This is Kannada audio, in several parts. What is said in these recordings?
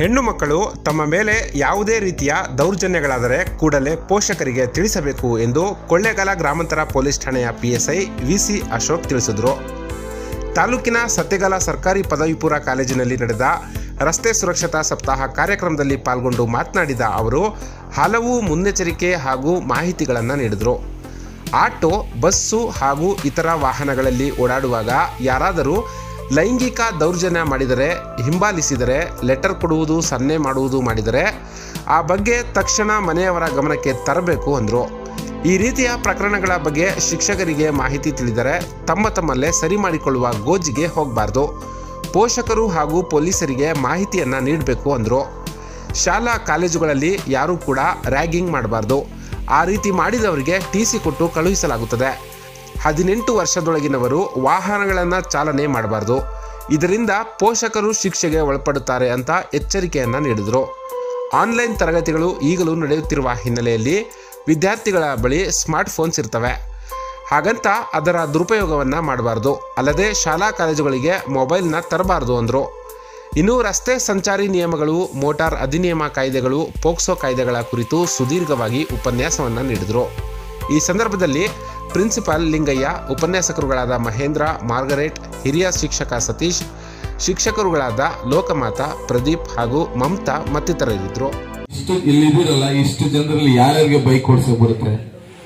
ಹೆಣ್ಣು ಮಕ್ಕಳು ತಮ್ಮ ಮೇಲೆ ಯಾವುದೇ ರೀತಿಯ ದೌರ್ಜನ್ಯಗಳಾದರೆ ಕೂಡಲೇ ಪೋಷಕರಿಗೆ ತಿಳಿಸಬೇಕು ಎಂದು ಕೊಳ್ಳೇಗಾಲ ಗ್ರಾಮಾಂತರ ಪೊಲೀಸ್ ಠಾಣೆಯ ಪಿಎಸ್ಐ ವಿಸಿ ಅಶೋಕ್ ತಿಳಿಸಿದರು. ತಾಲೂಕಿನ ಸತ್ಯಗಾಲ ಸರ್ಕಾರಿ ಪದವಿ ಪೂರ್ವ ಕಾಲೇಜಿನಲ್ಲಿ ನಡೆದ ರಸ್ತೆ ಸುರಕ್ಷತಾ ಸಪ್ತಾಹ ಕಾರ್ಯಕ್ರಮದಲ್ಲಿ ಪಾಲ್ಗೊಂಡು ಮಾತನಾಡಿದ ಅವರು ಹಲವು ಮುನ್ನೆಚ್ಚರಿಕೆ ಹಾಗೂ ಮಾಹಿತಿಗಳನ್ನು ನೀಡಿದರು. ಆಟೋ, ಬಸ್ಸು ಹಾಗೂ ಇತರ ವಾಹನಗಳಲ್ಲಿ ಓಡಾಡುವಾಗ ಯಾರಾದರೂ ಲೈಂಗಿಕ ದೌರ್ಜನ್ಯ ಮಾಡಿದರೆ, ಹಿಂಬಾಲಿಸಿದರೆ, ಲೆಟರ್ ಕೊಡುವುದು, ಸನ್ನೆ ಮಾಡುವುದು ಮಾಡಿದರೆ ಆ ಬಗ್ಗೆ ತಕ್ಷಣ ಮನೆಯವರ ಗಮನಕ್ಕೆ ತರಬೇಕು ಅಂದರು. ಈ ರೀತಿಯ ಪ್ರಕರಣಗಳ ಬಗ್ಗೆ ಶಿಕ್ಷಕರಿಗೆ ಮಾಹಿತಿ ತಿಳಿದರೆ ತಮ್ಮಲ್ಲೇ ಸರಿ ಮಾಡಿಕೊಳ್ಳುವ ಗೋಜಿಗೆ ಹೋಗಬಾರ್ದು. ಪೋಷಕರು ಹಾಗೂ ಪೊಲೀಸರಿಗೆ ಮಾಹಿತಿಯನ್ನು ನೀಡಬೇಕು ಅಂದರು. ಶಾಲಾ ಕಾಲೇಜುಗಳಲ್ಲಿ ಯಾರೂ ಕೂಡ ರ್ಯಾಗಿಂಗ್ ಮಾಡಬಾರ್ದು. ಆ ರೀತಿ ಮಾಡಿದವರಿಗೆ ಟಿಸಿ ಕೊಟ್ಟು ಕಳುಹಿಸಲಾಗುತ್ತದೆ. 18 ವರ್ಷದೊಳಗಿನವರು ವಾಹನಗಳನ್ನು ಚಾಲನೆ ಮಾಡಬಾರ್ದು. ಇದರಿಂದ ಪೋಷಕರು ಶಿಕ್ಷೆಗೆ ಒಳಪಡುತ್ತಾರೆ ಅಂತ ಎಚ್ಚರಿಕೆಯನ್ನು ನೀಡಿದರು. ಆನ್ಲೈನ್ ತರಗತಿಗಳು ಈಗಲೂ ನಡೆಯುತ್ತಿರುವ ಹಿನ್ನೆಲೆಯಲ್ಲಿ ವಿದ್ಯಾರ್ಥಿಗಳ ಬಳಿ ಸ್ಮಾರ್ಟ್ ಫೋನ್ಸ್ ಇರ್ತವೆ. ಹಾಗಂತ ಅದರ ದುರುಪಯೋಗವನ್ನು ಮಾಡಬಾರ್ದು. ಅಲ್ಲದೆ ಶಾಲಾ ಕಾಲೇಜುಗಳಿಗೆ ಮೊಬೈಲ್ನ ತರಬಾರ್ದು ಅಂದರು. ಇನ್ನು ರಸ್ತೆ ಸಂಚಾರಿ ನಿಯಮಗಳು, ಮೋಟಾರ್ ಅಧಿನಿಯಮ ಕಾಯ್ದೆಗಳು, ಪೋಕ್ಸೋ ಕಾಯ್ದೆಗಳ ಕುರಿತು ಸುದೀರ್ಘವಾಗಿ ಉಪನ್ಯಾಸವನ್ನು ನೀಡಿದರು. ಈ ಸಂದರ್ಭದಲ್ಲಿ ಪ್ರಿನ್ಸಿಪಾಲ್ ಲಿಂಗಯ್ಯ, ಉಪನ್ಯಾಸಕರುಗಳಾದ ಮಹೇಂದ್ರ, ಮಾರ್ಗರೇಟ್, ಹಿರಿಯ ಶಿಕ್ಷಕ ಸತೀಶ್, ಶಿಕ್ಷಕರುಗಳಾದ ಲೋಕಮಾತಾ, ಪ್ರದೀಪ್ ಹಾಗೂ ಮಮತಾ ಮತ್ತಿತರರಿದ್ದರು. ಇಲ್ಲಿದ್ದೀರಲ್ಲ, ಇಷ್ಟು ಜನರಲ್ಲಿ ಯಾರ್ಯಾರಿಗೆ ಬೈಕ್ ಓಡಿಸೋಕೆ ಬರುತ್ತೆ?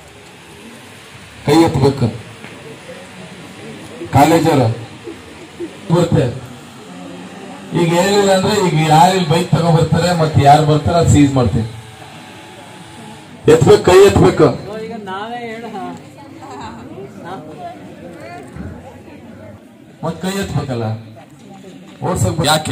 ಕೈ ಎತ್ತಬೇಕು. ಕಾಲೇಜರ ಬರುತ್ತೆ. ಈಗ ಏನಿಲ್ಲ ಅಂದ್ರೆ ಈಗ ಯಾರು ಬೈಕ್ ತಗೊಂಡ್ಬರ್ತಾರೆ ಮತ್ತೆ ಯಾರು ಬರ್ತಾರೆ ಅದು ಸೀಸ್ ಮಾಡ್ತೀವಿ. ಎತ್ಬೇಕು, ಕೈ ಎತ್ತಬೇಕು. ಮತ್ ಕೈ ಎತ್ತಬೇಕಲ್ಲ ಓಡ್ಸಕ್. ಯಾಕೆ?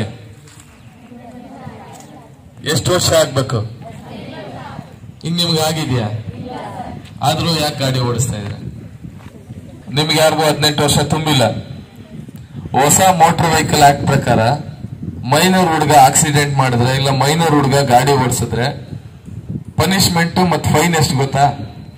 ಎಷ್ಟು ವರ್ಷ ಆಗ್ಬೇಕು? ಈಗ ನಿಮ್ಗೆ ಆಗಿದ್ಯಾ? ಆದ್ರೂ ಯಾಕೆ ಗಾಡಿ ಓಡಿಸ್ತಾ ಇದ್ರೆ? ನಿಮ್ಗೆ ಯಾರಿಗೂ 18 ವರ್ಷ ತುಂಬಿಲ್ಲ. ಹೊಸ ಮೋಟರ್ ವೆಹಿಕಲ್ ಆಕ್ಟ್ ಪ್ರಕಾರ ಮೈನರ್ ಹುಡುಗ ಆಕ್ಸಿಡೆಂಟ್ ಮಾಡಿದ್ರೆ ಇಲ್ಲ ಮೈನರ್ ಹುಡುಗ ಗಾಡಿ ಓಡಿಸಿದ್ರೆ ಪನಿಷ್ಮೆಂಟ್ ಮತ್ತು ಫೈನ್ ಎಷ್ಟು ಗೊತ್ತಾ?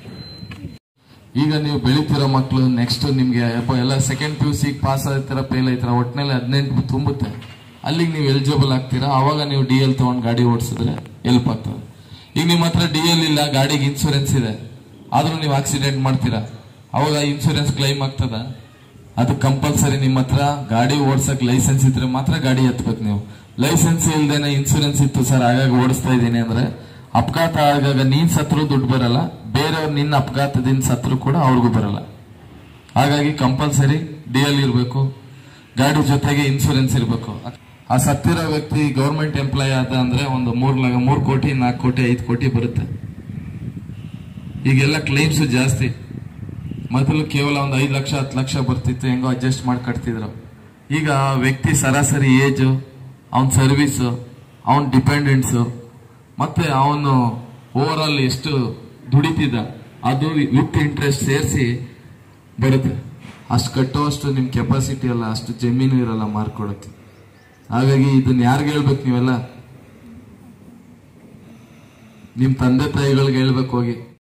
ಈಗ ನೀವು ಬೆಳಿತಿರೋ ಮಕ್ಕಳು ನೆಕ್ಸ್ಟ್ ನಿಮ್ಗೆ ಎಲ್ಲ ಸೆಕೆಂಡ್ PUC ಪಾಸ್ ಆಗ್ತೀರಾ, ಫೇಲ್ ಆಯ್ತೀರಾ, ಒಟ್ಟಿನಲ್ಲಿ 18 ತುಂಬುತ್ತೆ. ಅಲ್ಲಿಗೆ ನೀವು ಎಲಿಜಿಬಲ್ ಆಗ್ತೀರಾ. ಅವಾಗ ನೀವು DL ತಗೊಂಡು ಗಾಡಿ ಓಡಿಸಿದ್ರೆ ಹೆಲ್ಪ್ ಆಗ್ತದೆ. ಈಗ ನಿಮ್ಮ ಹತ್ರ DL ಇಲ್ಲ, ಗಾಡಿಗೆ ಇನ್ಸೂರೆನ್ಸ್ ಇದೆ, ಆದ್ರೂ ನೀವು ಆಕ್ಸಿಡೆಂಟ್ ಮಾಡ್ತೀರಾ, ಅವಾಗ ಇನ್ಸೂರೆನ್ಸ್ ಕ್ಲೈಮ್ ಆಗ್ತದ? ಅದು ಕಂಪಲ್ಸರಿ. ನಿಮ್ಮ ಹತ್ರ ಗಾಡಿ ಓಡಿಸಕ್ ಲೈಸೆನ್ಸ್ ಇದ್ರೆ ಮಾತ್ರ ಗಾಡಿ ಎತ್ತಬೇಕು. ನೀವು ಲೈಸೆನ್ಸ್ ಇಲ್ದೇನೆ ಇನ್ಸೂರೆನ್ಸ್ ಇತ್ತು ಸರ್ ಹಾಗಾಗಿ ಓಡಿಸ್ತಾ ಇದ್ದೀನಿ ಅಂದ್ರೆ ಅಪಘಾತ ಆಗಾಗ ನೀನ್ ಸತ್ರು ದುಡ್ಡು ಬರಲ್ಲ, ಬೇರೆಯವ್ರು ನಿನ್ನ ಅಪಘಾತದಿಂದ ಸತ್ರು ಕೂಡ ಅವ್ರಿಗೂ ಬರಲ್ಲ. ಹಾಗಾಗಿ ಕಂಪಲ್ಸರಿ DL ಇರಬೇಕು, ಗಾಡಿ ಜೊತೆಗೆ ಇನ್ಸೂರೆನ್ಸ್ ಇರಬೇಕು. ಆ ಸತ್ತಿರೋ ವ್ಯಕ್ತಿ ಗೌರ್ಮೆಂಟ್ ಎಂಪ್ಲಾಯ್ ಆದ ಅಂದ್ರೆ ಒಂದು 3 ಕೋಟಿ 4 ಕೋಟಿ 5 ಕೋಟಿ ಬರುತ್ತೆ. ಈಗೆಲ್ಲ ಕ್ಲೈಮ್ಸ್ ಜಾಸ್ತಿ. ಮೊದಲು ಕೇವಲ ಒಂದು 5 ಲಕ್ಷ 10 ಲಕ್ಷ ಬರ್ತಿತ್ತು, ಹೆಂಗೋ ಅಡ್ಜಸ್ಟ್ ಮಾಡಿ ಕಟ್ತಿದ್ರು. ಈಗ ವ್ಯಕ್ತಿ ಸರಾಸರಿ ಏಜ್, ಅವನ್ ಸರ್ವಿಸ್, ಅವನ್ ಡಿಪೆಂಡೆನ್ಸ್, ಮತ್ತೆ ಅವನು ಓವರ್ ಆಲ್ ಎಷ್ಟು ದುಡಿತಿದ್ದ ಅದು ವಿತ್ ಇಂಟ್ರೆಸ್ಟ್ ಸೇರಿಸಿ ಬರುತ್ತೆ. ಅಷ್ಟು ಕಟ್ಟುವಷ್ಟು ನಿಮ್ ಕೆಪಾಸಿಟಿ ಅಲ್ಲ, ಅಷ್ಟು ಜಮೀನು ಇರಲ್ಲ ಮಾರ್ಕೊಡಕ್ಕೆ. ಹಾಗಾಗಿ ಇದನ್ನ ಯಾರಿಗೆ ಹೇಳ್ಬೇಕು? ನೀವೆಲ್ಲ ನಿಮ್ ತಂದೆ ತಾಯಿಗಳಿಗೆ ಹೇಳ್ಬೇಕು ಹೋಗಿ.